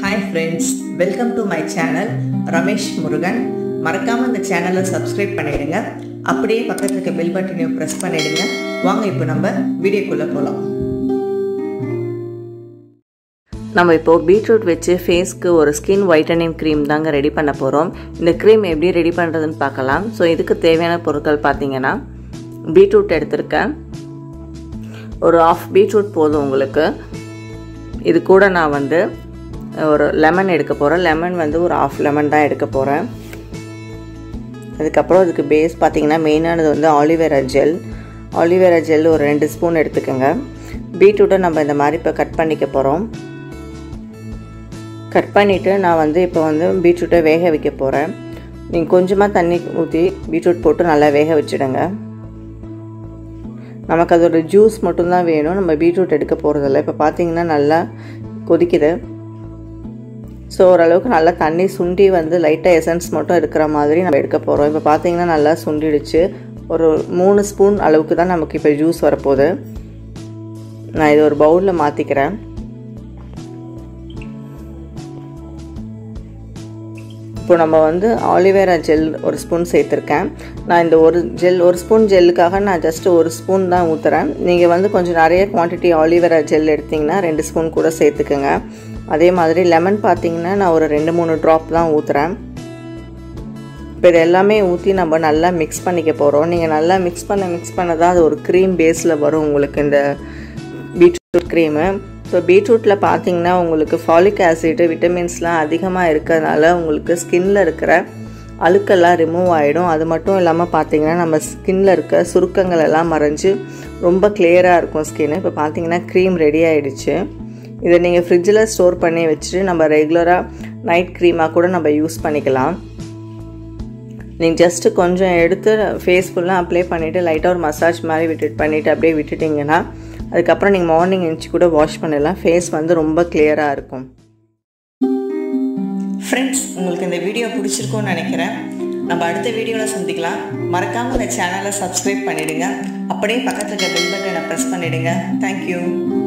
Hi friends, welcome to my channel Ramesh Murugan. மறக்காம இந்த சேனலை சப்ஸ்கிரைப் பண்ணிடுங்க. அப்படியே பக்கத்துல இருக்க பெல் பட்டனையும் பிரஸ் பண்ணிடுங்க. வாங்க இப்போ நம்ம வீடியோக்குள்ள போலாம். நம்ம இப்போ பீட்ரூட் வச்சு ஃபேஸ்க்கு ஒரு ஸ்கின் ஒயிட்டனிங் க்ரீம் தாங்க ரெடி பண்ண போகிறோம். இந்த க்ரீம் எப்படி ரெடி பண்ணுறதுன்னு பார்க்கலாம். ஸோ இதுக்கு தேவையான பொருட்கள் பார்த்தீங்கன்னா பீட்ரூட் எடுத்திருக்கேன். ஒரு ஆஃப் பீட்ரூட் போதும் உங்களுக்கு. இது கூட நான் வந்து ஒரு லெமன் எடுக்க போகிறேன். லெமன் வந்து ஒரு ஆஃப் லெமன் தான் எடுக்க போகிறேன். அதுக்கப்புறம் இதுக்கு பேஸ் பார்த்திங்கன்னா மெயினானது வந்து ஆலிவேரா ஜெல். ஆலிவேரா ஜெல் ஒரு 2 ஸ்பூன் எடுத்துக்கோங்க. பீட்ரூட்டை நம்ம இந்த மாதிரி இப்போ கட் பண்ணிக்க போகிறோம். கட் பண்ணிவிட்டு நான் வந்து இப்போ வந்து பீட்ரூட்டை வேக வைக்க போகிறேன். நீங்கள் கொஞ்சமாக தண்ணி ஊற்றி பீட்ரூட் போட்டு நல்லா வேக வச்சுடுங்க. நமக்கு அதோட ஜூஸ் மட்டும்தான் வேணும், நம்ம பீட்ரூட் எடுக்க போகிறதில்ல. இப்போ பார்த்திங்கன்னா நல்லா கொதிக்குது. ஸோ ஓரளவுக்கு நல்லா தண்ணி சுண்டி வந்து லைட்டாக எசன்ஸ் மட்டும் இருக்கிற மாதிரி நம்ம எடுக்க போகிறோம். இப்போ பார்த்திங்கன்னா நல்லா சுண்டிடுச்சு. ஒரு 3 ஸ்பூன் அளவுக்கு தான் நமக்கு இப்போ ஜூஸ் வரப்போகுது. நான் இது ஒரு பவுலில் மாற்றிக்கிறேன். இப்போ நம்ம வந்து ஆலிவேரா ஜெல் ஒரு ஸ்பூன் சேர்த்துருக்கேன். நான் இந்த ஒரு ஸ்பூன் ஜெல்லுக்காக நான் ஜஸ்ட் 1 ஸ்பூன் தான் ஊற்றுறேன். நீங்கள் வந்து கொஞ்சம் நிறைய குவான்டிட்டி ஆலிவேரா ஜெல் எடுத்திங்கன்னா 2 ஸ்பூன் கூட சேர்த்துக்குங்க. அதே மாதிரி லெமன் பார்த்திங்கன்னா நான் ஒரு 2-3 ட்ராப் தான் ஊற்றுறேன். இப்போ இது எல்லாமே ஊற்றி நம்ம நல்லா மிக்ஸ் பண்ணிக்க போகிறோம். நீங்கள் நல்லா மிக்ஸ் பண்ண தான் அது ஒரு க்ரீம் பேஸில் வரும் உங்களுக்கு இந்த பீட்ரூட் க்ரீமு. ஸோ பீட்ரூட்டில் பார்த்திங்கன்னா உங்களுக்கு ஃபாலிக் ஆசிட் விட்டமின்ஸ்லாம் அதிகமாக இருக்கிறதுனால உங்களுக்கு ஸ்கின்னில் இருக்கிற அழுக்கெல்லாம் ரிமூவ் ஆகிடும். அது மட்டும் இல்லாமல் பார்த்திங்கன்னா நம்ம ஸ்கின்னில் இருக்க சுருக்கங்கள் எல்லாம் மறைஞ்சு ரொம்ப கிளியராக இருக்கும் ஸ்கின்னு. இப்போ பார்த்திங்கன்னா க்ரீம் ரெடி ஆகிடுச்சு. இதை நீங்கள் ஃப்ரிட்ஜில் ஸ்டோர் பண்ணி வச்சுட்டு நம்ம ரெகுலராக நைட் க்ரீமாக கூட நம்ம யூஸ் பண்ணிக்கலாம். நீங்கள் ஜஸ்ட்டு கொஞ்சம் எடுத்து ஃபேஸ் ஃபுல்லாக அப்ளை பண்ணிவிட்டு லைட்டாக ஒரு மசாஜ் மாதிரி பண்ணிவிட்டு அப்படியே விட்டுட்டிங்கன்னா அதுக்கப்புறம் நீங்கள் மார்னிங் எழுந்துச்சி கூட வாஷ் பண்ணலாம். ஃபேஸ் வந்து ரொம்ப கிளியராக இருக்கும். ஃப்ரெண்ட்ஸ், உங்களுக்கு இந்த வீடியோ பிடிச்சிருக்கும்னு நினைக்கிறேன். நம்ம அடுத்த வீடியோவில் சந்திக்கலாம். மறக்காமல் இந்த சேனலை சப்ஸ்கிரைப் பண்ணிவிடுங்க. அப்படியே பக்கத்தில் இருக்க பெல் பட்டனை ப்ரெஸ் பண்ணிவிடுங்க. தேங்க்யூ.